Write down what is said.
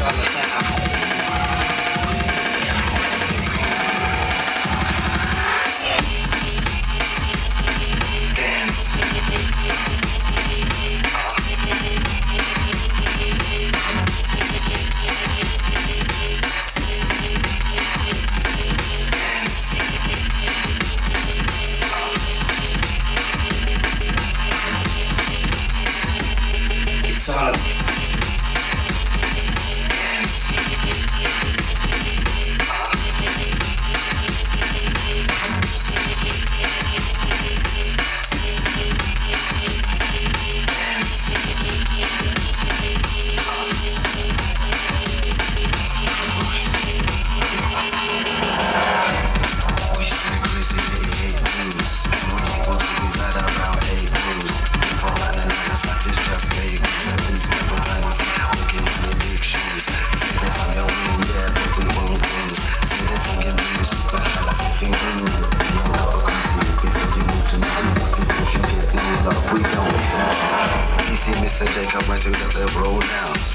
ไม่ใช่ครับIt's all about we don't. DC Mr. Jacob went through the roll down.